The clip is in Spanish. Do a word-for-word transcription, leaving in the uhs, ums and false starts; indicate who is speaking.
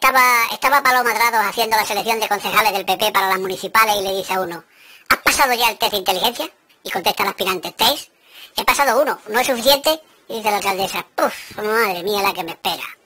Speaker 1: estaba, estaba Paloma Drados haciendo la selección de concejales del P P para las municipales y le dice a uno, ¿has pasado ya el test de inteligencia? Y contesta el aspirante, ¿test? He pasado uno, ¿no es suficiente? Y dice la alcaldesa, ¡puf! Madre mía la que me espera.